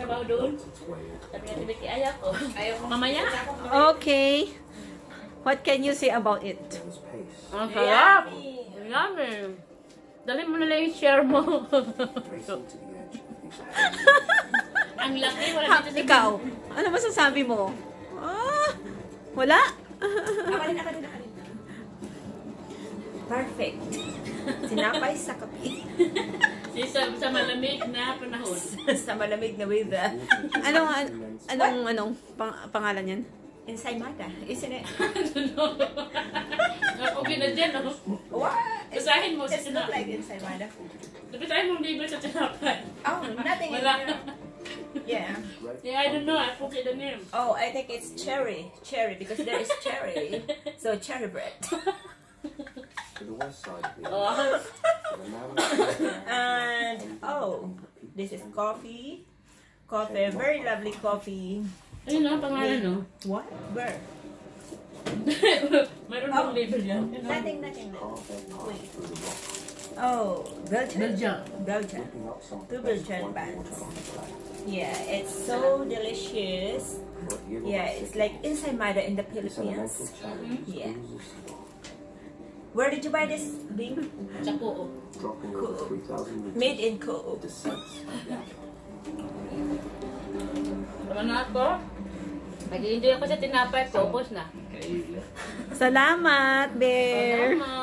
trabaho doon. Sabi nga Tibiki, ayaw ko. Mamaya. Okay. What can you say about it? Ang sarap. Yummy. Dali mo na lang yung share mo. Ang laki. Wala dito sa Ikaw, ano masasabi mo? Wala? Perfect. Sinapay sa kape. Sa malamig na panahon. Sa malamig na weather. Anong pangalan yan? Ensaymada, isn't it? Okay na dyan, oh. What? Basahin mo sa It's not tinapay. like ensaymada. Basahin mo label sa tinapay. Oh, nothing in Wala. there. Yeah. Yeah, I don't know. I forget the name. Oh, I think it's cherry. Cherry, because there is cherry. So, cherry bread. Oh. And, oh, this is coffee. Coffee, very lovely coffee. Ayun na, pangalan, no? What? Where? Mayroon bang label yan? Nothing. Wait. Oh, Belgian. Belgian. Two Belgian bands. Yeah, it's so delicious. Yeah, it's like ensaymada in the Philippines. Yeah. Where did you buy this, Bing? Sa Kuo. Made in Kuo. Tama na ako. Nag-enjoy ako sa tinapay. Paubos na. Salamat, Bear. Salamat.